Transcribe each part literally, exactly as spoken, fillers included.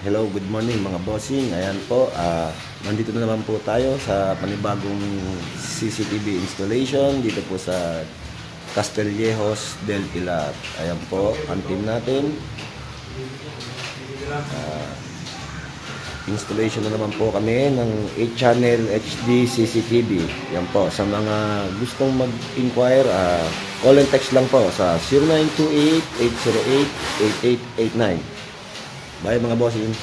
Hello, good morning mga bossing. Ayan po, uh, nandito na naman po tayo sa panibagong C C T V installation dito po sa Castillejos del Pilar. Ayan po, ang team natin. Uh, installation na naman po kami ng eight channel H D C C T V. Ayan po, sa mga gustong mag-inquire, uh, call and text lang po sa zero nine two eight, eight zero eight, eight eight eight nine. Bye mga bossing.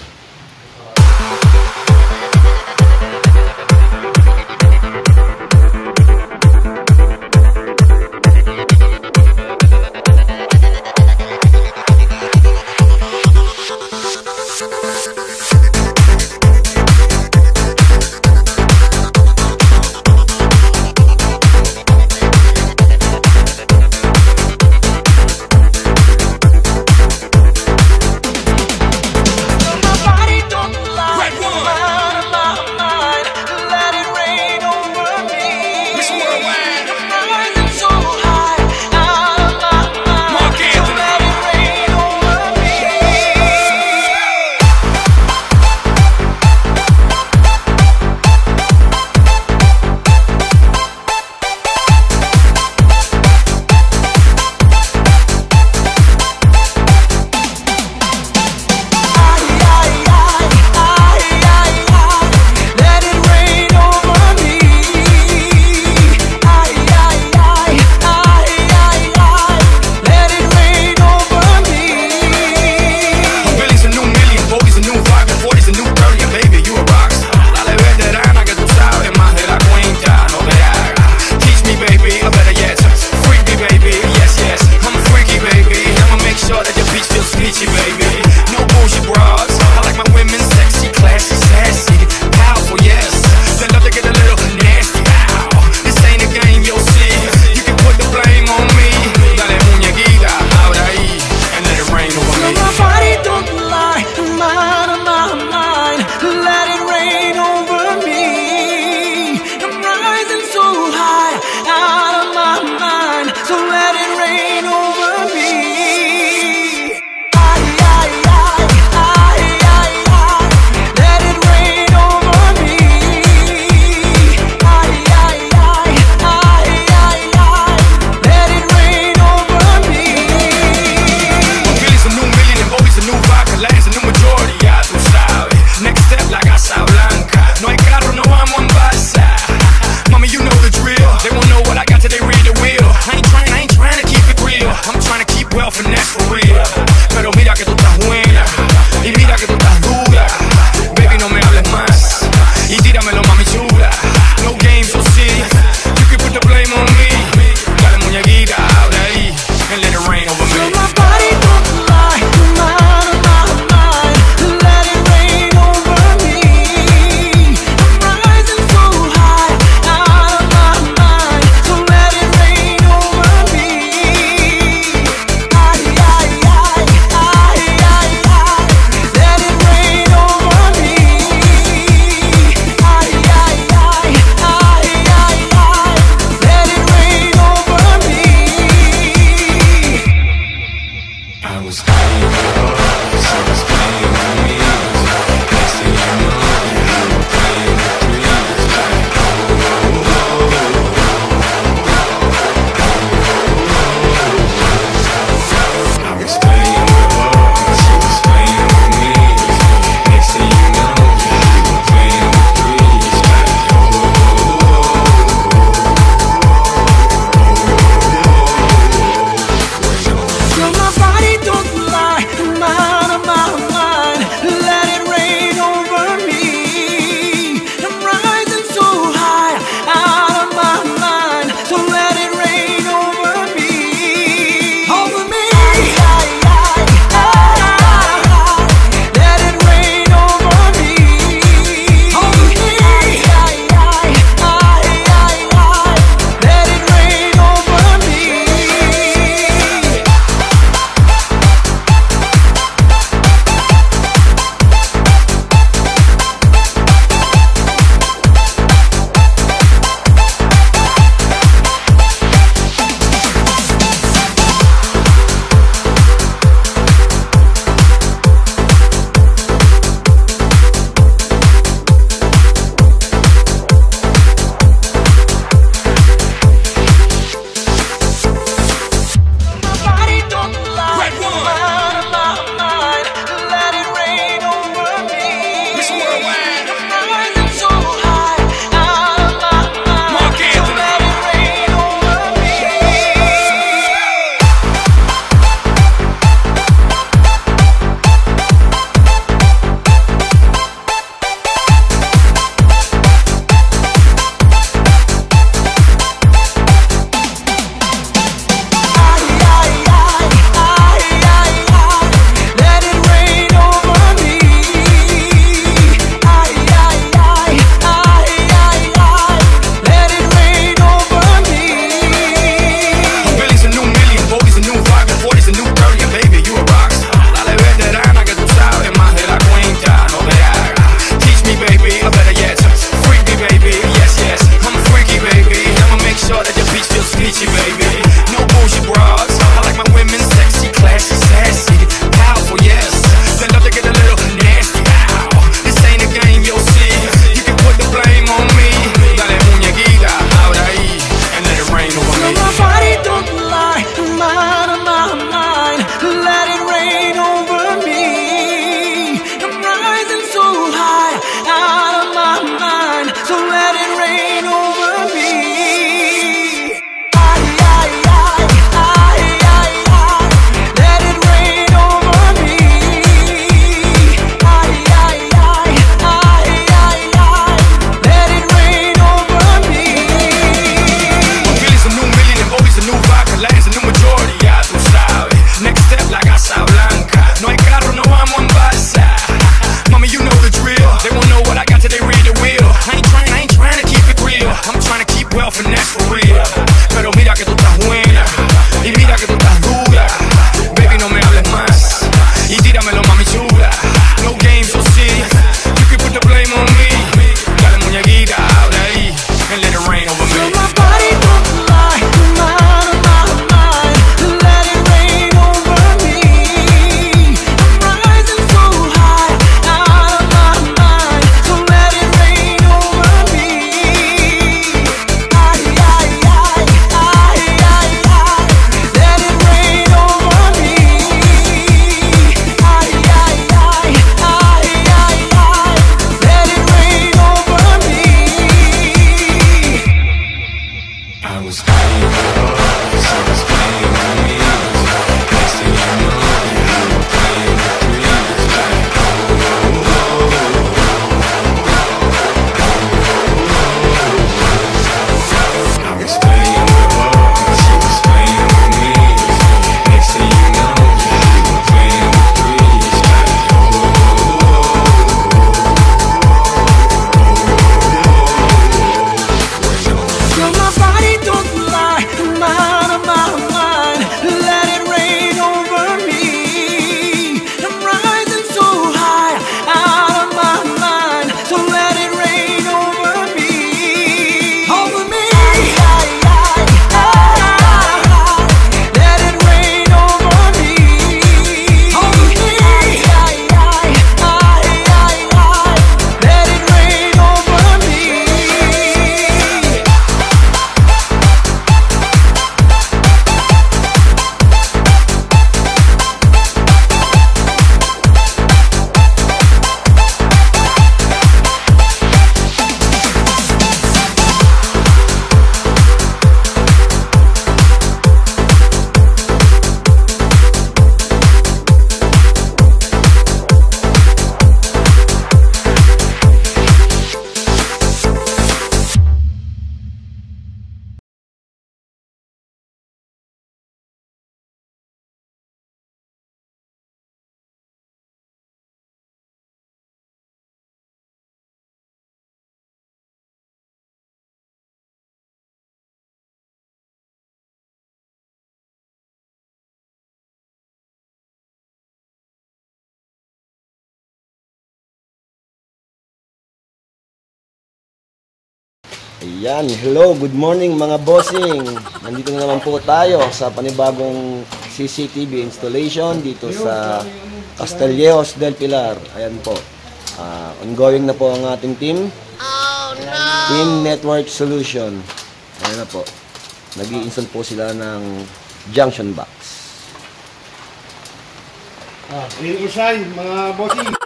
Ayan, hello, good morning mga bossing. Nandito na naman po tayo sa panibagong C C T V installation dito sa Castillejos del Pilar. Ayan po. Uh, ongoing na po ang ating team. Oh, no! Team Network Solution. Ayan na po. Nag-i-install po sila ng junction box. Ah, clean inside mga bossing.